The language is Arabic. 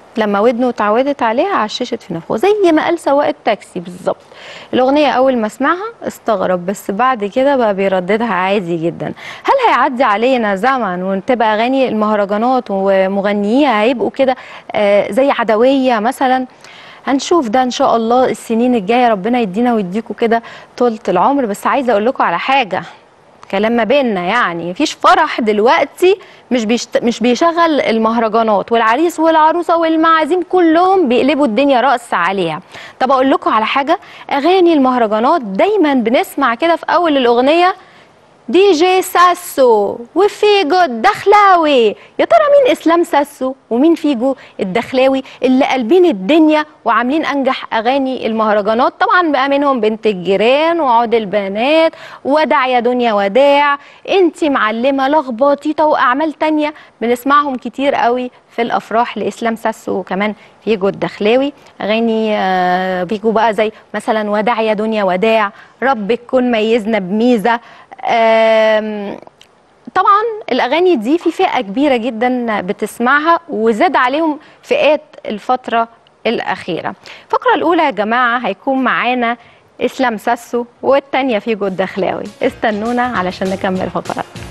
لما ودنه اتعودت عليها عششت في نفخه، زي ما قال سواق التاكسي بالظبط. الاغنيه اول ما سمعها استغرب، بس بعد كده بقى بيرددها عادي جدا. هل هيعدي علينا زمن وتبقى اغاني المهرجانات ومغنييها هيبقوا كده زي عدويه مثلا؟ هنشوف ده ان شاء الله السنين الجايه، ربنا يدينا ويديكوا كده طولة العمر. بس عايزه اقول لكم على حاجه، كلام ما بيننا يعني، مفيش فرح دلوقتي مش بيشغل المهرجانات، والعريس والعروسه والمعازيم كلهم بيقلبوا الدنيا رقص عليها. طب اقول لكم على حاجه، اغاني المهرجانات دايما بنسمع كده في اول الاغنيه دي جي ساسو وفيجو الدخلاوي. يا ترى مين اسلام ساسو ومين فيجو الدخلاوي اللي قلبين الدنيا وعاملين انجح اغاني المهرجانات؟ طبعا بقى منهم بنت الجيران وعود البنات وداع يا دنيا وداع، انتي معلمه، لخبطيطه، واعمال تانية بنسمعهم كتير قوي في الافراح لاسلام ساسو وكمان فيجو الدخلاوي. اغاني فيجو بقى زي مثلا وداع يا دنيا وداع، ربك كن ميزنا بميزه. طبعا الاغاني دي في فئه كبيره جدا بتسمعها، وزاد عليهم فئات الفتره الاخيره. الفقره الاولى يا جماعه هيكون معانا اسلام ساسو، والتانيه فيجو الدخلاوي. استنونا علشان نكمل فقرات.